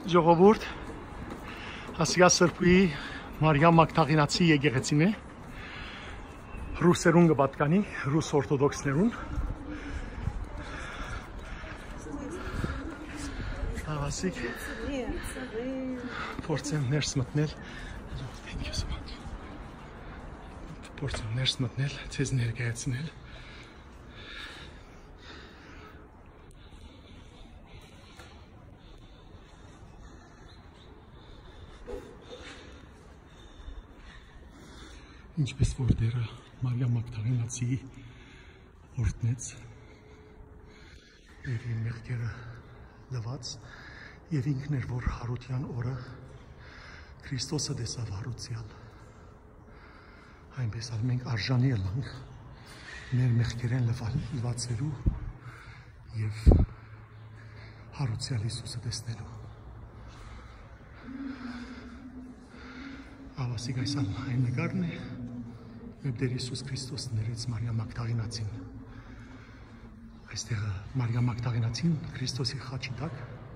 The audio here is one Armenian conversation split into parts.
Ժողովուրդ, Ասիա Սրբուի Մարիամ Մագդաղինացի եկեղեցին է, ռուսերուն կպատկանի, ռուս օրթոդոքսներուն։ Հավասիկ, փորձեմ ներս մտնել, փորձեմ ներս մտնել, ցեզ ներկայացնել։ Ինչպես որ դերը Մարիամ Մագդաղինացի օրհնեց եւ իր մեղքերը լվաց եւ ինքն էր որ հարության օրը Քրիստոսը դեսավ հարուցյալ այնպես ալ մենք արժանի ենք մեր մեղքերեն լվացելու եւ հարուցյալ Հիսուսը տեսնելու Ավասիկ այսալ այն նկարն է Եվ դեր Հիսուս Քրիստոս ներեց Մարիամ Մագդաղինացին։ Այստեղ Մարիամ Մագդաղինացին Քրիստոսի խաչի տակ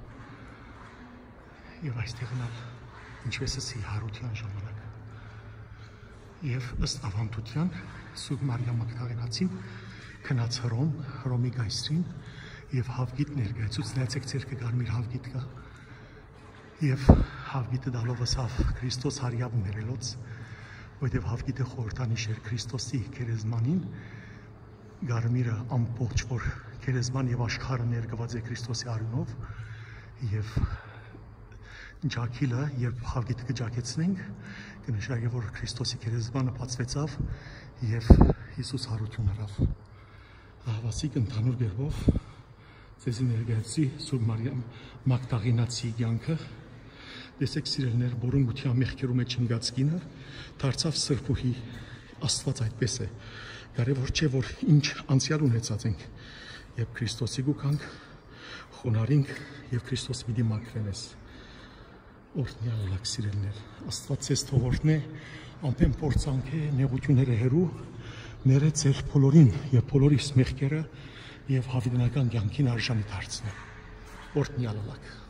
եւ այստեղ նա ինչպես էսի հարության ժամանակ։ Եվ ըստ ավանդության Սուրբ Մարիամ Մագդաղինացին քնած Հռոմի գայսրին եւ հավգիտ ներկայացուց նայեցեք ցերկը կարմիր հավգիտ կա։ Եվ հավգիտը դալով ասավ Քրիստոս հարյավ ներելոց Որտեւ հավգիտը խորհրդանիշ էր Քրիստոսի քերեզմանին, գարմիրը ամբողջ որ քերեզման եւ աշխարհը ներկված է Քրիստոսի արյունով եւ ջակիլը երբ հավգիտը կջակեցնենք, կնշանակի որ Քրիստոսի քերեզմանը բացվեցավ եւ Հիսուս հարություն արավ։ Հավասիկ ընդհանուր գերբով ցեզի ներկայացի Սուրբ Մարիամ Մագդաղինացի կյանքը Տեսեք սիրելներ, բորոնգության մեղքերու մեջ ընկած կինը դարձավ սրբուհի, Աստված այդպես է։ Կարևոր չէ, որ ինչ անցյալ ունեցած ենք, եւ Քրիստոսի գուքանք, խոնարհինք եւ Քրիստոսի պիտի մաքրենես։ Օրհնյալ ալակ սիրելներ, Աստված ձեզ թող օրհնե, ամեն փորձանք է, նեղությունները հեռու, ներեց ձեր բոլորին եւ բոլորիս մեղքերը եւ հավիտենական կյանքին արժանի դարձնե։ Օրհնյալ ալակ